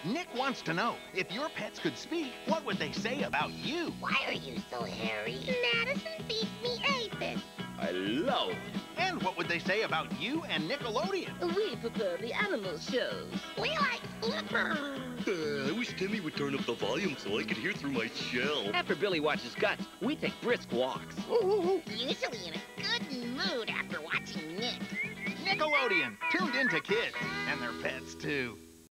Nick wants to know, if your pets could speak, what would they say about you? Why are you so hairy? Madison feeds me aphids. I love. And what would they say about you and Nickelodeon? We prefer the animal shows. We like Flipper. I wish Timmy would turn up the volume so I could hear through my shell. After Billy watches Guts, we take brisk walks. Usually in a good mood after watching Nick. Nickelodeon, tuned into kids and their pets too.